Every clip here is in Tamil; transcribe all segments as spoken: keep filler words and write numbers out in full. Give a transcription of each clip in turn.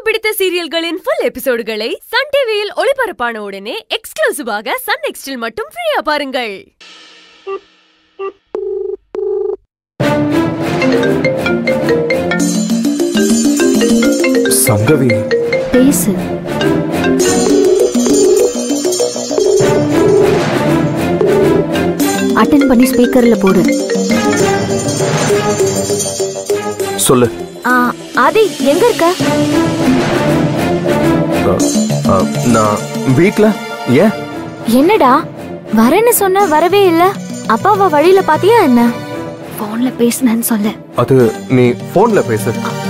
பிடித்த சீரியல்களின் full எபிசோடுகளை சன் டிவியில் ஒளிபரப்பான உடனே எக்ஸ்க்ளூசிவாக சன் நெக்ஸ்டில் மட்டும் ஃப்ரீயா பாருங்கள். சங்கவி பேசு. அட்டெண்ட் பண்ணி ஸ்பீக்கர்ல போடு. சொல்லு. ஆதி எங்க இருக்க? நான் வீட்ல. ஏன்? என்னடா வரேன்னு சொன்ன, வரவே இல்ல. அப்பாவை வழியில பாத்தியா என்ன? போன்ல பேசுனேன்னு சொல்ல. அது நீ போன்ல பேசு.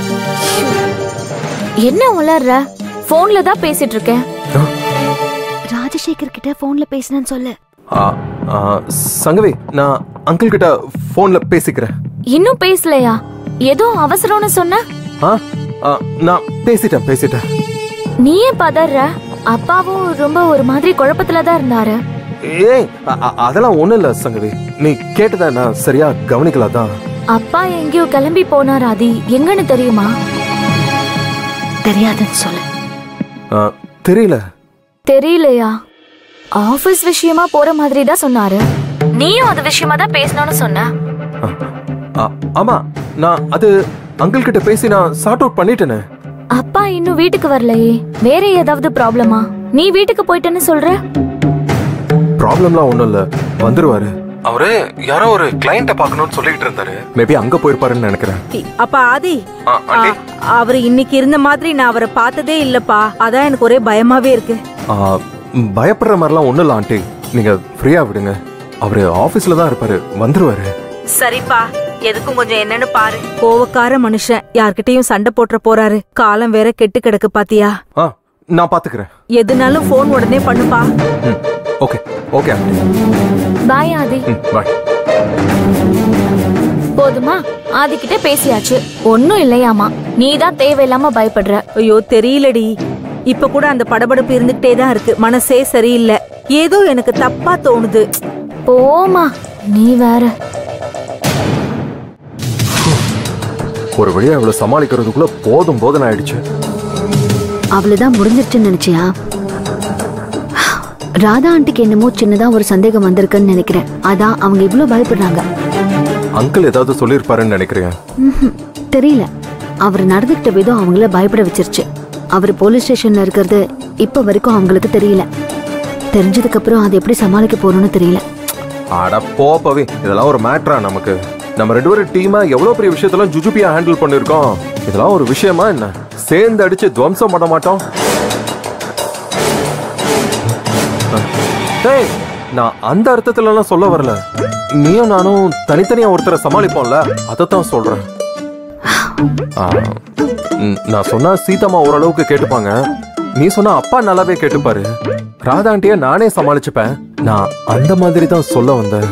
என்ன உளர்ற? போன்ல தான் பேசிட்டு இருக்கேன். ராஜசேகர் கிட்ட போன்ல பேசுனேன்னு சொல்லு. சங்கவி, நான் அங்கிள் கிட்ட போன்ல பேசிக்கிறேன். இன்னும் பேசலையா? ஏதோ அவசரம்னு சொன்ன. நான் பேசிட்டேன் பேசிட்டேன். நீயே பதற. அப்பாவும் ரொம்ப ஒரு மாதிரி குழப்பத்துல தான் இருந்தாரு. ஏய், அதெல்லாம் ஒண்ணு இல்ல சங்கவி, நீ கேட்டத நான் சரியா கவனிக்கலாதான். அப்பா எங்கேயோ கிளம்பி போனார். ஆதி எங்கன்னு தெரியுமா? தெரியாதுன்னு சொல்லு. தெரியல. தெரியலையா? ஆபீஸ் விஷயமா போற மாதிரி தான் சொன்னாரு. நீயும் அது விஷயமா தான் பேசணும்னு சொன்ன. ஆமா, நான் அது அங்கிள் கிட்ட பேசி நான் சார்ட் அவுட் பண்ணிட்டேனே. அப்பா இன்னும் வீட்டுக்கு வரலையே. வேற ஏதாவது ப்ராப்ளமா? நீ வீட்டுக்கு போயிட்டேன்னு சொல்ற. ப்ராப்ளம்லாம் ஒண்ணும் இல்ல, வந்துருவாரு. அவரு யாரோ ஒரு கிளையண்ட பார்க்கணும்னு சொல்லிட்டு இருந்தாரு. மேபி அங்க போயிருப்பாருன்னு நினைக்கிறேன். அப்பா ஆதி, அவரு இன்னைக்கு இருந்த மாதிரி நான் அவரை பார்த்ததே இல்லப்பா. அதான் எனக்கு ஒரே பயமாவே இருக்கு. பயப்படுற மாதிரிலாம் ஒண்ணும் இல்ல ஆண்டி, நீங்க ஃப்ரீயா விடுங்க. அவரு ஆபீஸ்ல தான் இருப்பாரு, வந்துருவாரு. சரிப்பா, எதுக்கும் கொஞ்சம் என்னன்னு பாரு. கோவக்கார மனுஷன், யார்கிட்டயும் சண்டை போட்டுற போறாரு. காலம் வேற கெட்டு கிடக்கு பாத்தியா? நான் பாத்துக்கிறேன். எதுனாலும் போன் உடனே பண்ணுப்பா. Okay okay aunty. Bye Aadhi. Bye. போதுமா? ஆதி கிட்ட பேசியாச்சு. ஒன்னும் இல்லையாமா. நீ தான் தேவையில்லாம பயப்படுற. ஐயோ தெரியலடி, இப்ப கூட அந்த படபடப்பு இருந்துகிட்டே தான் இருக்கு. மனசே சரியில்லை. ஏதோ எனக்கு தப்பா தோணுது. போமா, நீ வேற. ஒரு வழியா அவளை சமாளிக்கிறதுக்குள்ள போதும் போதும் ஆயிடுச்சு. அவ்வளவுதான் முடிஞ்சிருச்சுன்னு நினைச்சியா? ராதா ஆண்டிக்கு என்னமோ சின்னதா ஒரு சந்தேகம் வந்திருக்குன்னு நினைக்கிறேன். அதான் அவங்க இவ்வளவு பயப்படுறாங்க. அங்கிள் ஏதாவது சொல்லிருப்பாருன்னு நினைக்கிறேன். தெரியல, அவர் நடந்துகிட்ட விதம் அவங்கள பயப்பட வச்சிருச்சு. அவர் போலீஸ் ஸ்டேஷன்ல இருக்கிறது இப்ப வரைக்கும் அவங்களுக்கு தெரியல. தெரிஞ்சதுக்கு அப்புறம் அதை எப்படி சமாளிக்க போறோம்னு தெரியல. அட போப்பவே, இதெல்லாம் ஒரு மேட்டரா நமக்கு? நம்ம ரெண்டு பேரும் டீமா எவ்வளவு பெரிய விஷயத்தெல்லாம் ஜுஜுபியா ஹேண்டில் பண்ணிருக்கோம். இதெல்லாம் ஒரு விஷயமா என்ன? சேர்ந்து அடிச்சு துவம்சம் பண்ண மாட்டோம். நான் அந்த அர்த்தத்துல எல்லாம் சொல்ல வரல. நீயும் நானும் தனித்தனியா ஒருத்தரை சமாளிப்போம்ல, அதைத்தான் சொல்றேன். நான் சொன்னா சீதாமா ஓரளவுக்கு கேட்டுப்பாங்க. நீ சொன்னா அப்பா நல்லாவே கேட்டுப்பாரு. ராதாண்டிய நானே சமாளிச்சுப்பேன். நான் அந்த மாதிரி தான் சொல்ல வந்தேன்.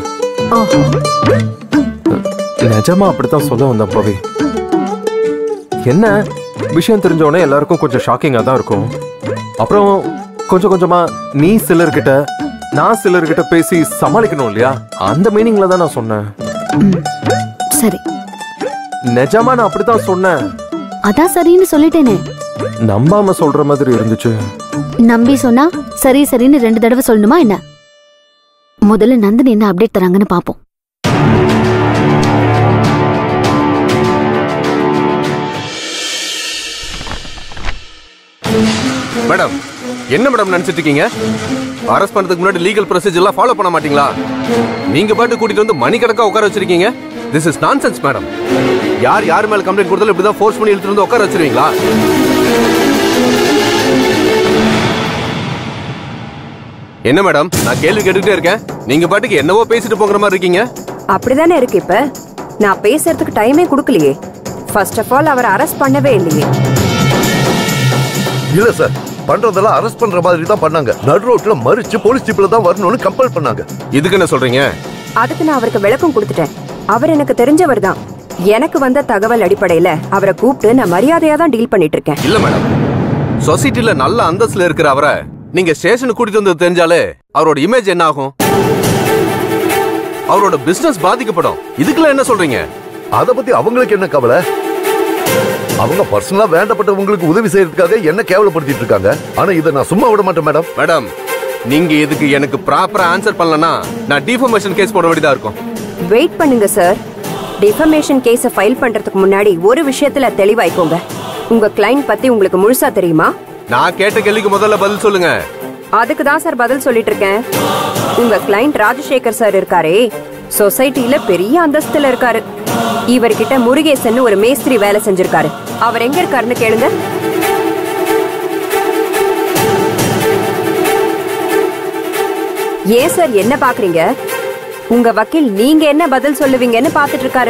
நிஜமா அப்படித்தான் சொல்ல வந்தேன் பவி. என்ன விஷயம் தெரிஞ்சோடனே எல்லாருக்கும் கொஞ்சம் ஷாக்கிங்கா தான் இருக்கும். அப்புறம் கொஞ்சம் கொஞ்சமா நீ சிலர்கிட்ட, நான் சிலர்கிட்ட பேசி சமாளிக்கணும் இல்லையா? அந்த மீனிங்ல தான் நான் சொன்னேன். சரி, நிஜமா நான் அப்படித்தான் சொன்னேன். அதான் சரின்னு சொல்லிட்டேனே. நம்பாம சொல்ற மாதிரி இருந்துச்சு. நம்பி சொன்னா சரி சரின்னு ரெண்டு தடவை சொல்லணுமா என்ன? முதல்ல நந்தினி என்ன அப்டேட் தராங்கன்னு பாப்போம். மேடம், என்ன மேடம் நினைச்சிட்டு இருக்கீங்க? அரெஸ்ட் பண்ணதுக்கு முன்னாடி லீகல் ப்ரொசீஜர் எல்லாம் ஃபாலோ பண்ண மாட்டீங்களா? நீங்க பாட்டு கூட்டிட்டு வந்து மணி கணக்கா உட்கார வச்சிருக்கீங்க. This is nonsense madam. யார் யார் மேல கம்ப்ளைண்ட் கொடுத்தாலும் இப்படிதான் ஃபோர்ஸ் பண்ணி இழுத்துட்டு வந்து உட்கார வச்சிருவீங்களா? என்ன மேடம், நான் கேள்வி கேட்டுக்கிட்டே இருக்கேன், நீங்க பாட்டுக்கு என்னவோ பேசிட்டு போகிற மாதிரி இருக்கீங்க. அப்படிதானே இருக்கு. இப்ப நான் பேசுறதுக்கு டைமே கொடுக்கலையே. ஃபர்ஸ்ட் ஆஃப் ஆல் அவர் அரெஸ்ட் பண்ணவே இல்லையே. இல்ல சார், பண்றதெல்லாம் அரெஸ்ட் பண்ற மாதிரி தான் பண்ணாங்க. நடு ரோட்ல மறிச்சு போலீஸ் ஜீப்ல தான் வரணும்னு கம்பல் பண்ணாங்க. இதுக்கு என்ன சொல்றீங்க? அதுக்கு நான் அவருக்கு விளக்கம் கொடுத்துட்டேன். அவர் எனக்கு தெரிஞ்சவர் தான். எனக்கு வந்த தகவல் அடிப்படையில அவரை கூப்பிட்டு நான் மரியாதையா தான் டீல் பண்ணிட்டு இருக்கேன். இல்ல மேடம், சொசைட்டில நல்ல அந்தஸ்துல இருக்கிற அவரை நீங்க ஸ்டேஷனுக்கு கூட்டிட்டு வந்து தெரிஞ்சாலே அவரோட இமேஜ் என்ன ஆகும்? அவரோட பிசினஸ் பாதிக்கப்படும். இதுக்குள்ள என்ன சொல்றீங்க? அத பத்தி அவங்களுக்கு என்ன கவலை? அவங்க பர்சனலா வேண்டப்பட்டவங்களுக்கு உதவி செய்யறதுக்காக என்ன கேவலப்படுத்திட்டு இருக்காங்க. ஆனா இதை நான் சும்மா விட மாட்டேன் மேடம். மேடம் நீங்க இதுக்கு எனக்கு ப்ராப்பரா ஆன்சர் பண்ணலனா நான் டிஃபர்மேஷன் கேஸ் போட வேண்டியதா இருக்கும். வெயிட் பண்ணுங்க சார். டிஃபர்மேஷன் கேஸை ஃபைல் பண்றதுக்கு முன்னாடி ஒரு விஷயத்துல தெளிவாய்க்கோங்க. உங்க கிளைண்ட் பத்தி உங்களுக்கு முழுசா தெரியுமா? நான் கேட்ட கேள்விக்கு முதல்ல பதில் சொல்லுங்க. அதுக்கு தான் சார் பதில் சொல்லிட்டு இருக்கேன். உங்க கிளைண்ட் ராஜசேகர் சார் இருக்காரே, சொசைட்டில பெரிய அந்தஸ்துல இருக்காரு. இவர்கிட்ட முருகேசன் ஒரு மேஸ்திரி வேலை செஞ்சிருக்காரு. அவர் எங்க இருக்காருன்னு கேளுங்க. ஏன் சார் என்ன பாக்குறீங்க? உங்க வக்கீல் நீங்க என்ன பதில் சொல்லுவீங்கன்னு பாத்துட்டு இருக்காரு.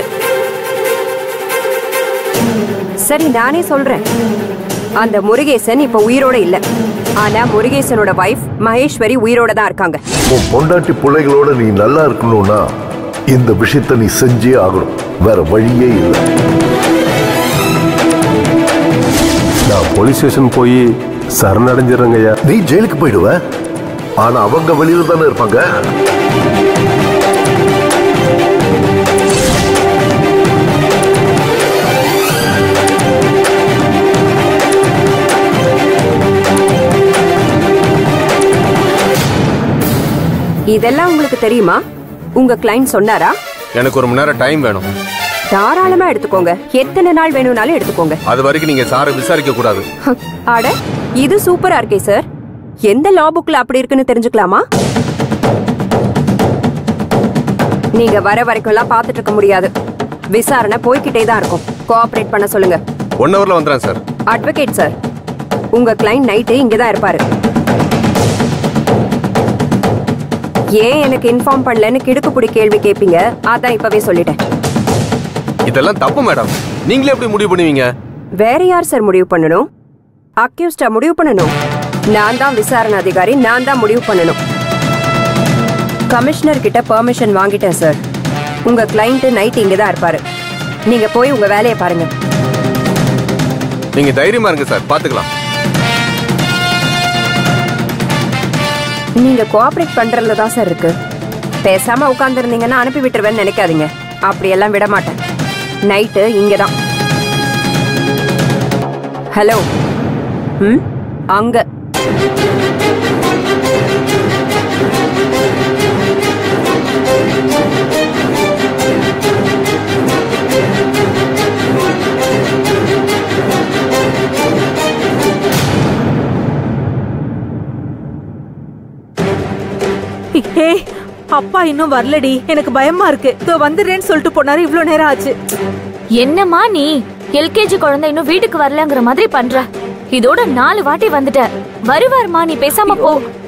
சரி நானே சொல்றேன். அந்த முருகேசன் இப்ப உயிரோட இல்ல. ஆனா முருகேசனோட வைஃப் மகேஸ்வரி உயிரோட தான் இருக்காங்க. உன் பொண்டாட்டி பிள்ளைகளோட நீ நல்லா இருக்கணும்னா இந்த விஷயத்த நீ செஞ்சே ஆகணும். வேற வழியே இல்லை. நான் போலீஸ் ஸ்டேஷன் போய் சரணடைஞ்சிடறேங்க ஐயா. நீ ஜெயிலுக்கு போயிடுவ. ஆனா அவங்க வெளியில தானே இருப்பாங்க. இதெல்லாம் உங்களுக்கு தெரியுமா? உங்க கிளைண்ட் சொன்னாரா? எனக்கு ஒரு மணி நேரம் டைம் வேணும். தாராளமா எடுத்துக்கோங்க. எத்தனை நாள் வேணும்னாலும் எடுத்துக்கோங்க. அது வரைக்கும் நீங்க சாரை விசாரிக்க கூடாது. அட இது சூப்பரா இருக்கே சார். எந்த லா புக்ல அப்படி இருக்குன்னு தெரிஞ்சுக்கலாமா? நீங்க வர வரைக்கும் எல்லாம் பாத்துட்டு இருக்க முடியாது. விசாரணை போய்கிட்டே தான் இருக்கும். கோஆபரேட் பண்ண சொல்லுங்க. ஒன் ஹவர்ல வந்துறேன் சார். அட்வொகேட் சார், உங்க கிளைண்ட் நைட்டு இங்கதான் இருப்பாரு. ஏன் எனக்கு இன்ஃபார்ம் பண்ணலன்னு கிடுக்குப்புடி கேள்வி கேட்பீங்க. அதான் இப்பவே சொல்லிட்டேன். இதெல்லாம் தப்பு மேடம். நீங்களே எப்படி முடிவு பண்ணுவீங்க? வேற யார் சார் முடிவு பண்ணணும்? அக்யூஸ்டா முடிவு பண்ணணும்? நான் தான் விசாரணை அதிகாரி. நான் தான் முடிவு பண்ணணும். கமிஷனர் கிட்ட பெர்மிஷன் வாங்கிட்டேன் சார். உங்க கிளைண்ட் நைட் இங்க தான் இருப்பாரு. நீங்க போய் உங்க வேலையை பாருங்க. நீங்க தைரியமா இருங்க சார், பாத்துக்கலாம். நீங்க கோஆபரேட் பண்றதுல தான் சார் இருக்கு. பேசாம உட்கார்ந்து இருந்தீங்கன்னா அனுப்பி விட்டுருவேன்னு நினைக்காதீங்க. அப்படியெல்லாம் விட மாட்டேன். நைட்டு இங்கதான். ஹலோ. ம் அங்க அப்பா இன்னும் வரலடி. எனக்கு பயமா இருக்கு. இதோ வந்துடுறேன்னு சொல்லிட்டு போனாரு. இவ்வளவு நேரம் ஆச்சு. என்னம்மா நீ எல்கேஜி குழந்தை இன்னும் வீட்டுக்கு வரலங்கிற மாதிரி பண்ற. இதோட நாலு வாட்டி வந்துட்ட. வருவாருமா, நீ பேசாம போ.